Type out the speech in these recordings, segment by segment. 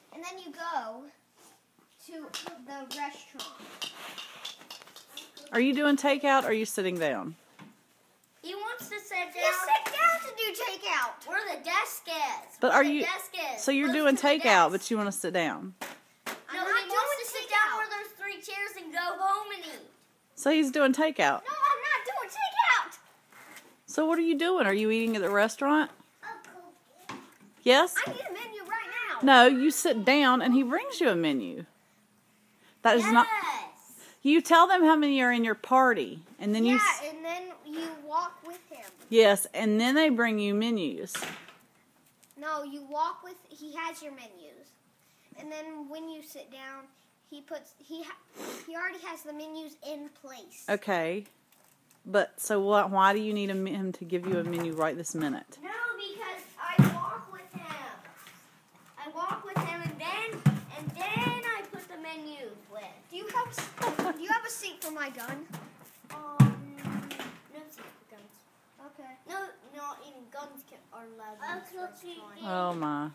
and then you go to the restaurant. Are you doing takeout or are you sitting down? He wants to sit down. You sit down to do takeout. Where the desk is. But Where are the you? desk is. So you're Close doing to the takeout, desk. but you want to sit down. No, I'm he not wants doing to sit takeout. down where there's 3 chairs and go home and eat. So he's doing takeout. No, I'm not doing takeout. So what are you doing? Are you eating at the restaurant? Yes? I need a menu right now. No, you sit down and he brings you a menu. That is not. You tell them how many are in your party, and then and then you walk with him. Yes, and then they bring you menus. No, you walk with. He has your menus, and then when you sit down, he already has the menus in place. Okay, but so what? Why do you need him to give you a menu right this minute? No, because I walk with him. I walk with him, and then I put the menus with. Do you have a seat for my gun? No seat for guns. Okay. No, not even guns are allowed in this restaurant. Oh my!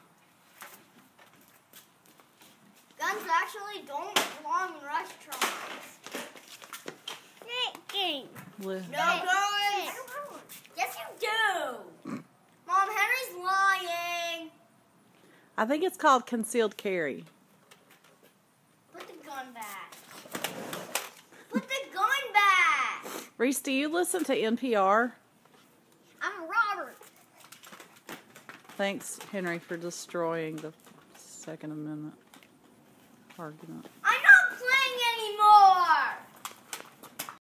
Guns actually don't belong in restaurants. No guns. Yes, you do. Mom, Henry's lying. I think it's called concealed carry. Put the gun back. Put the gun back. Rhys, do you listen to NPR? I'm Robert. Thanks, Henry, for destroying the Second Amendment argument.